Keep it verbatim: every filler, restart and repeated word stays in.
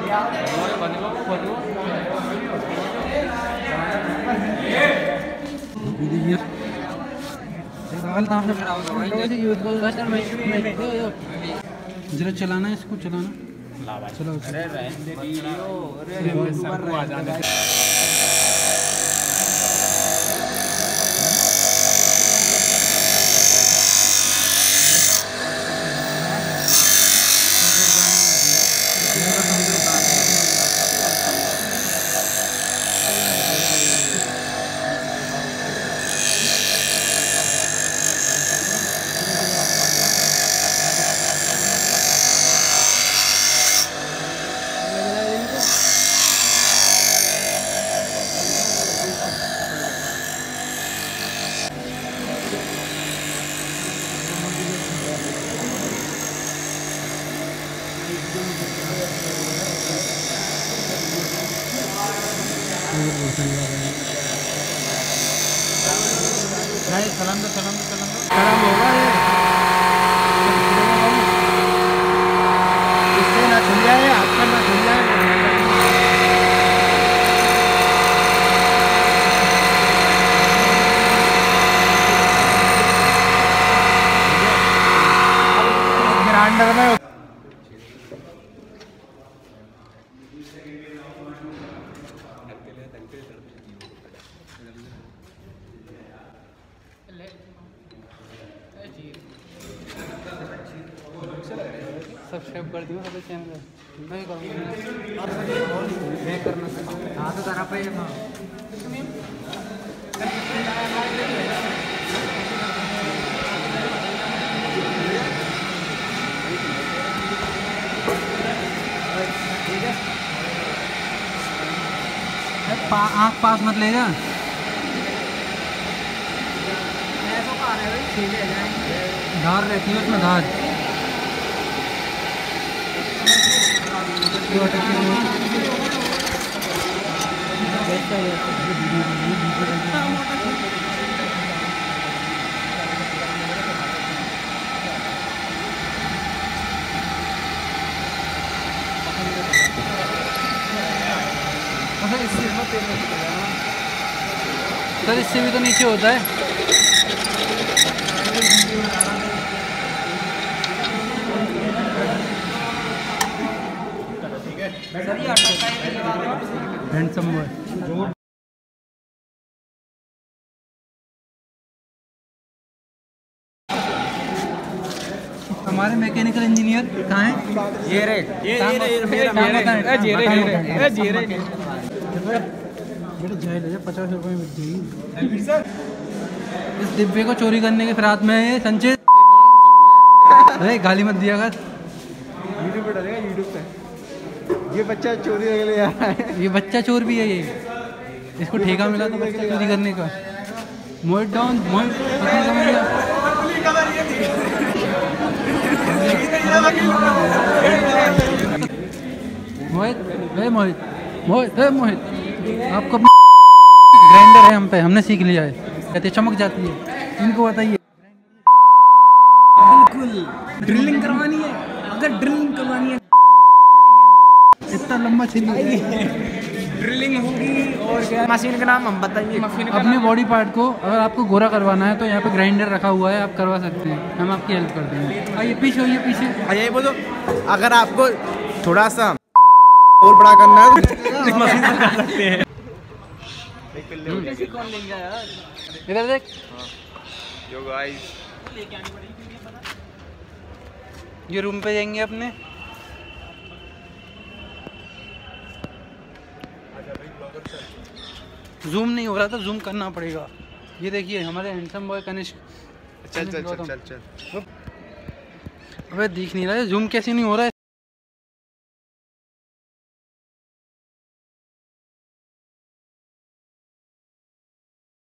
जरा चलाना इसको, चलाना चलो। नहीं सलाम दो, सलाम दो, सलाम दो। खराब होगा ये, इससे ना धुल जाए, आपका ना धुल जाए। ग्राइंडर में सब्सक्राइब कर दियो हमारे चैनल। मैं करूँगा मैं करना हाँ तो करा पे हाँ पा, आँख पास मत ले जा। धार रहती है उसमें, धार सर इससे भी तो नीचे होता है। Handsome boy. हमारे मैकेनिकल इंजीनियर कहाँ हैं? ये रे ये ये रे ये रे ये रे बेटा जाए ले जा, पचास रुपये में मिल जाएगी। इस डिब्बे को चोरी करने के फिराद में है संजय। अरे गाली मत दिया कर, यूट्यूब पे डालेगा, यूट्यूब पे। ये बच्चा चोरी के लिए आ रहा है, ये बच्चा चोर भी है। ये इसको ठेका मिला था बच्चा चोरी करने का। मोहित डाउन, मोहित मोहित वे मोहित मोहित वे मोहित आपको ग्राइंडर है हम पे, हमने सीख लिया है। कहते चमक जाती है, इनको बताइए। बिल्कुल ड्रिलिंग करवानी है, अगर ड्रिलिंग करवानी है इतना लंबा चलिए ड्रिलिंग होगी। और क्या मशीन का नाम हम बताइए। अपने बॉडी पार्ट को अगर आपको गोरा करवाना है तो यहाँ पे ग्राइंडर रखा हुआ है, आप करवा सकते हैं, हम आपकी हेल्प कर देंगे। आइए पीछे, आइए पीछे, आइए बोलो। अगर आपको थोड़ा सा और बड़ा करना है तो मशीन से कर सकते हैं। कौन लेंगे यार, इधर देख। यो गाइस ये रूम पे जाएंगे अपने। जूम नहीं हो रहा था, जूम करना पड़ेगा। ये देखिए हमारे हैंडसम बॉय कनिष्क। चल चल चल चल चल। अबे दिख नहीं रहा है, जूम कैसे नहीं हो रहा है।